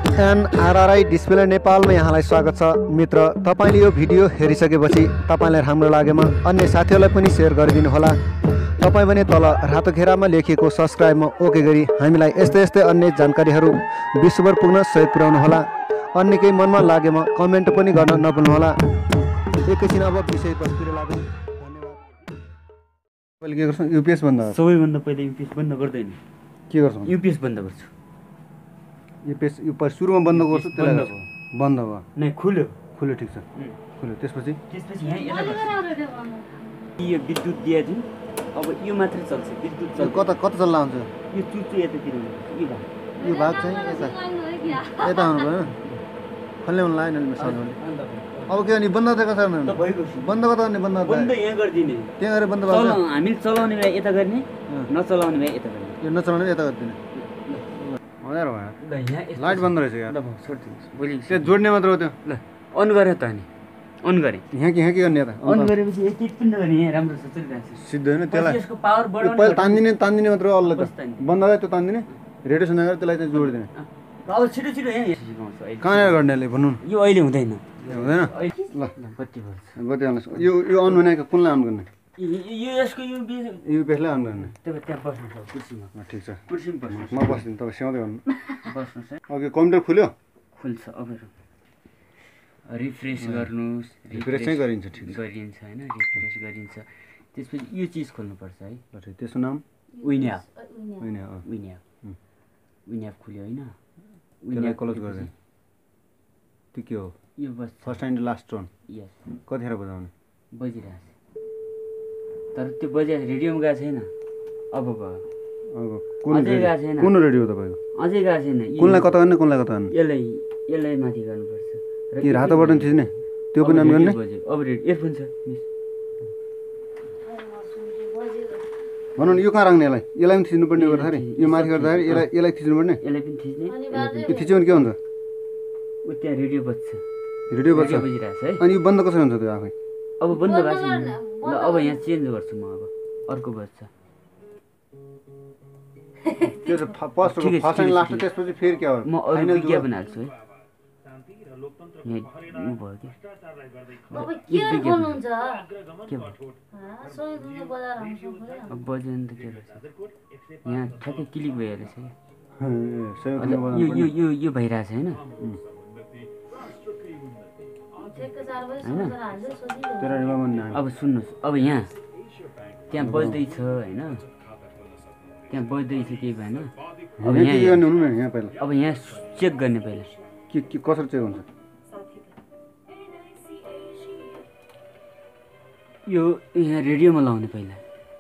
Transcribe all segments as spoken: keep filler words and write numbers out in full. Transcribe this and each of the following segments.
एनआरआरआई display नेपालमा यहाँलाई स्वागत छ मित्र। तपाईले यो भिडियो हेरिसकेपछि तपाईलाई राम्रो लागेमा अन्य साथीहरूलाई पनि सेयर गरिदिनु होला। तपाई भने तल रातो घेरामा लेखिएको सब्स्क्राइबमा ओके गरी हामीलाई यस्तै यस्तै अन्य जानकारीहरू विश्वभर पुग्न सहयोग पुर्याउनु होला। अन्य केही मनमा लागेमा कमेन्ट पनि गर्न नभुल्नु होला। एकैछिन अब विषयवस्तुतिर लागौँ। धन्यवाद। पहिले के गर्छौ? युपीएस बन्द गर्छ। सबैभन्दा पहिले युपीएस बन्द गर्दैन। के गर्छौ? युपीएस बन्द गर्छु। युपीएस यो सुरुमा बन्द गर्छु, त्यसलाई गर्छु। बन्द भयो। नै खुल्यो। खुल्यो, ठीक छ। खुल्यो। त्यसपछि त्यसपछि यहाँ यता गर्छु। यो विद्युत दिया जुन अब यो मात्र चल्छ। विद्युत चल्छ। कता कता चल्ला हुन्छ? यो चुचु यतातिर हुन्छ। यो भाग यो भाग चाहिँ यता यता आउनु भयो। खोल्ने हुन लाग्यो नि साउन्ड। अब के अनि बन्द त कसरी त भइगयो। बन्द गर्दा अनि बन्द बन्द यहाँ गर्दिने। त्यहाँ गरे बन्द भयो। हामीले चलाउने बेला यता गर्ने, नचलाउने बेला यता गर्ने। यो नचलाउने यता गर्दिने। हजार भयो। ल यहाँ लाइट बन्द रहेछ यार। ल म छोड्दिन्छु। भोलि त्यो जोड्ने मात्र हो त्यो। ल अन गरे त अनि अन गरे। यहाँ के यहाँ के गर्ने यता? अन गरेपछि एक एक पनि नगर्ने। यहाँ राम्रो छ चलिरहेको छ। सिद्धो हैन त्यसलाई। यसको पावर बढाउने। पहिले तान्दिने तान्दिने मात्र हो अल्ल त। बन्द गरे त्यो तान्दिने। रेडिएसन गरेर त्यसलाई चाहिँ जोडिदिने। अब छिटो छिटो यहाँ सिकाउँछु अहिले। कहाँ गर्नेले भन्नु न। यो अहिले हुँदैन। हुँदैन? ल बत्ती बल्छ। बत्ती हाल्नुहोस्। यो यो अन भनेको कुनलाई अन गर्ने? यो यसको यो युपीएसलाई अन गर्ने। तपाईँ त्यहाँ बस्नु छ कुर्सीमा। ठिक छ। कुर्सीमा बस्नु। म बस्दिनँ, तपाईँ स्याउँदै गर्नु। बस्नुहोस् है। ओके, कम्प्युटर खुल्यो? खुल्छ। अब रिफ्रेस गर्नुहोस्। रिफ्रेस चाहिँ गरिन्छ। ठिक गरिन्छ होइन, रिफ्रेस गरिन्छ। त्यसपछि यो चिज खोल्नुपर्छ है। ल ठिक। त्यसको नाम विन्याप। होइन अँ विन्याप। विन्याप खुल्यो होइन। त्यसलाई क्लोज गरिदिनु। त्यो के हो? यो bus first and last turn. Yes. कतिखेर बजाउने? बजिरहेको छ तर त्यो बजिया रेडियोमा गएको छैन। अब भयो। अब कुन अझै गएको छैन। कुन रेडियो तपाईँको? अझै गएको छैन। कुनलाई कता गर्ने, कुनलाई कता गर्ने? यसलाई यसलाई माथि गर्नुपर्छ। के रातो बटन थिच्ने? त्यो पनि अन गर्ने? अब इयरफोन छ मिस। भनौँ न यो कहाँ राख्ने यसलाई? यसलाई पनि थिच्नुपर्ने गर्दाखेरि यो माथि गर्दाखेरि यसलाई यसलाई थिच्नुपर्ने? यसलाई पनि थिच्ने। यो थिच्यो भने के हुन्छ? ऊ त्यहाँ रेडियो बज्छ। रेडियो बज्छ। बजिरहेको छ है। अनि यो बन्द कसरी हुन्छ त्यो आफै? अब बन्द भएको छैन। ल अब यहाँ चेन्ज गर्छु म। अब अर्को बज्छ। त्यो चाहिँ फर्स्ट फर्स्ट एन्ड लास्ट त्यसपछि फेरि के हो? म अरू विज्ञापन हाल्छु है। यहाँ ऊ भयो कि के बोल्नुहुन्छ? के भयो? अब बज्यो नि त के रहेछ? यहाँ ठ्याक्कै क्लिक भइहाल्छ है। यो यो यो यो भइरहेछ होइन। अब सुन्नुहोस्। अब यहाँ त्यहाँ बज्दैछ होइन। त्यहाँ बज्दैछ केही भएन। अब यहाँ अब यहाँ चेक गर्ने पहिला। के के कसरी चेक हुन्छ? यो यहाँ रेडियोमा लाउने पहिला।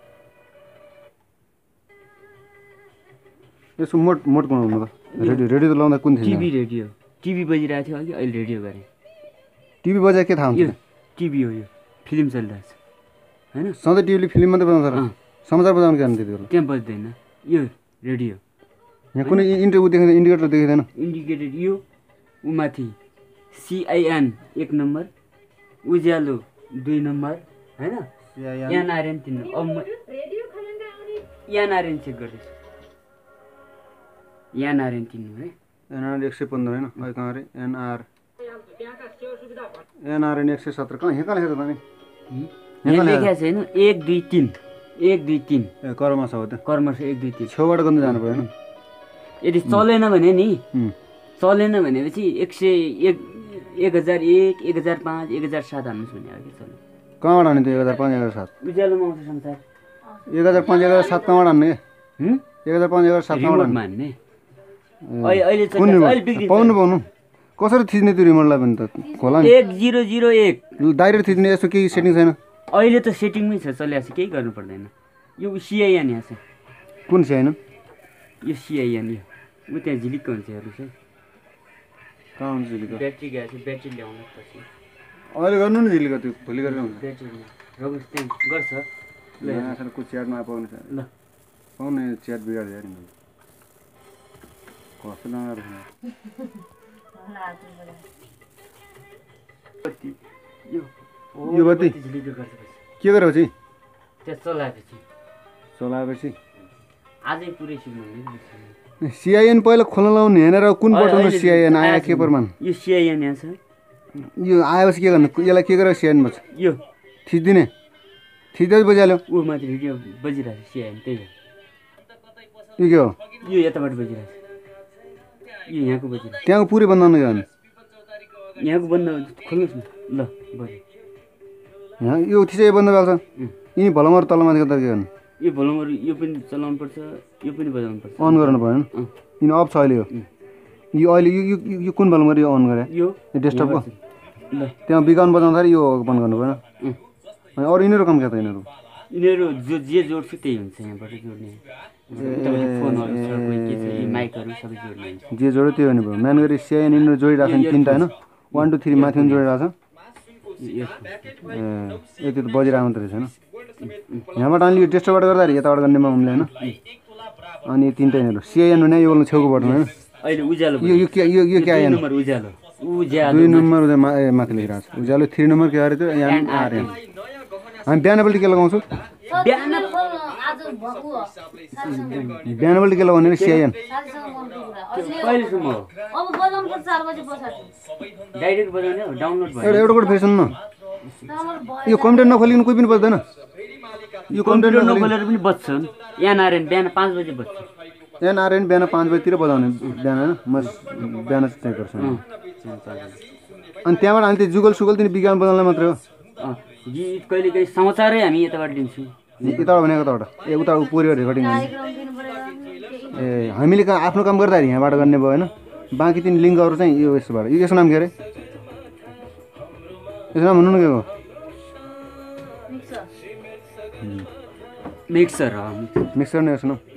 यसको मोट मोट कुन हुनु त? रेडियो रेडियो त लाउँदा कुन थियो? TV radio. टिभी बजिरहेको थियो अघि, अहिले रेडियो गरेँ। टिभी बजाए के थाहा हुन्छ? टिभी हो यो। फिल्म चलिरहेको छ होइन। सधैँ टिभीले फिल्म मात्रै बजाउँछ र समाचार बजाउनु के गर्ने त्यति बेला? त्यहाँ बज्दैन। यो रेडियो। यहाँ कुनै इन्टरभ्यू देखिँदैन? इन्डिकेटर देखिँदैन? इन्डिकेटर यो ऊ माथि सिआइएन एक नम्बर, उज्यालो दुई नम्बर होइन। एनआरएन तिन नम्बर। अब म एनआरएन चेक गर्दैछु। एनआरएन तिन नम्बर है। एनआर एक सय पन्ध्र होइन? अहिले कहाँ अरे? एनआर एनआरएन एक सय सत्र कहाँ? यहाँ कहाँ लेखेको त नि? यहाँ लेखेको छैन। एक दुई तिन एक दुई तिन ए कर्ममा छ हो त? कर्म छ एक दुई तिन। छेउबाट गर्नु जानु पऱ्यो होइन? यदि चलेन भने नि चलेन भनेपछि एक सय एक एक हजार एक एक हजार पाँच एक हजार सात हाल्नुहोस् भने अघि चल्यो। कहाँबाट हान्ने त्यो एक हजार पाँच एक हजार सात? उज्यालोमा आउँछ संसार। एक हजार पाँच एक हजार सात कहाँबाट हान्ने? एक हजार पाँच एक हजार सात कहाँबाट हान्ने? अहिले पाउनु पाउनु कसरी थिच्ने त्यो रिमोटलाई पनि त? खोला नि। एक जिरो जिरो एक डाइरेक्ट थिच्ने यस्तो केही सेटिङ छैन? अहिले त सेटिङमै छ, चलिरहेको छ, केही गर्नु पर्दैन। यो सिआइएन यहाँ छ। कुन छैन? यो सिआइएन यो ऊ त्यहाँ झिलिक्क हुन्छ हेर्नुहोस् है। कहाँ हुन्छ झिलिक्क? ब्याट्री गएको छ। ब्याट्री ल्याउनु पछि अहिले गर्नु नि झिलिक्क। त्यो भोलि गरेर हुन्छ। ब्याट्रीमा रगुस त्यहाँ गर्छ। ल यहाँ को च्याट नपाउने छ। ल पाउने च्याट बिगार्छ नि। कस्तो नराम्रो छ। यो यो बत्ती के गरेपछि? त्यहाँ चलाएपछि चलाएपछि आजै पुरै सिग्नल सिआइएन पहिला खोल्न लाउने हेरेर कुन बटनमा सिआइएन आयो के प्रमाण यो सिआइएन यहाँ छ यो आएपछि के गर्नु यसलाई के गरेर सिआइएन बन्छ यो थिच्दिने थिच्दै बजाल्यो ऊ माथि भिडियो बजिरहेको छ सिआइएन त्यही हो यो के हो यो यताबाट बजिरहेको छ यो यहाँको बजिरहेको त्यहाँको पुरै बन्द गर्नु गर्नु यहाँको बन्द खोल्नुहोस् न ल बज्यो यहाँ यो थिचै बन्द गर्छ यिनी भलमर तलमाथि गर्दा के गर्नु यो भोल्युमहरू यो पनि चलाउनु पर्छ यो पनि बजाउनु पर्छ अन गर्नु भएन यिनी अफ छ अहिले यो यो अहिले यो यो कुन भलमर यो अन गरे यो डेस्कटपको ल त्यहाँ बिगाउनु बजाउँदाखेरि यो बन्द गर्नु भएन अनि अरू यिनीहरू काम के त यिनीहरू यिनीहरू जो जे जोड्छ त्यही हुन्छ यहाँबाट जोड्ने फोनहरू छ कोही के छ यो माइकहरू सबै जोड्ने हुन्छ जे जोड्यो त्यो नि भयो म्यान गरी सिआइएन यिनीहरू जोडिरहेको छ नि तिनवटा होइन वान टू थ्री माथि पनि जोडिरहेको छ यो ए यति त बजिरहेको मात्रै छैन यहाँबाट अनि यो टेस्टबाट गर्दाखेरि यताबाट गर्नेमा उनले होइन अनि तिनवटा यिनीहरू सिआइएन भने यो छेउको बटन होइन अहिले उज्यालो यो यो के यो यो के आएन नम्बर उज्यालो उज्यालो दुई नम्बर उता मा ए माथि लेखिरहेको छ उज्यालो थ्री नम्बर के अरे त्यो यहाँ आर एन हामी बिहानपल्ट के लगाउँछौँ बिहान आज भएको हो साथीसँग बिहानपल्ट के लगाउने अरे सिआइएन साथीसँग मनको कुरा अहिले कहिलेसम्म हो अब बजाउनु पर्छ चार बजे पछाडि डाइरेक्ट बजाउने हो डाउनलोड भयो एउटा एउटा कोड फेरि सुन्नु राम्रो भयो यो कम्प्युटर नखोलिकन कोही पनि बज्दैन यो कम्प्युटर कम्प्युटर नखोलिकन नखोलेर पनि बज्छन् यहाँ नारायण बिहान पाँच बजे बज्छ यहाँ आर एन बिहान पाँच बजीतिर बजाउने बिहान होइन म बिहान चाहिँ त्यही गर्छु अनि त्यहाँबाट हामी त्यो जुगल सुगल तिनी विज्ञान बजाउनलाई मात्रै हो गीत कहिले कहिले समाचारै हामी यताबाट लिन्छौँ यताबाट भनेको यताबाट ए उता पुऱ्यो रेकर्डिङ गर्ने कार्यक्रम दिनु पर्यो ए हामीले कहाँ आफ्नो काम गर्दाखेरि यहाँबाट गर्ने भयो होइन बाँकी तिन लिङ्कहरू चाहिँ यो यसोबाट यो यसको नाम के अरे यसको नाम भन्नु न के हो मिक्सर मिक्सर हो मिक्सर नै यसो नाम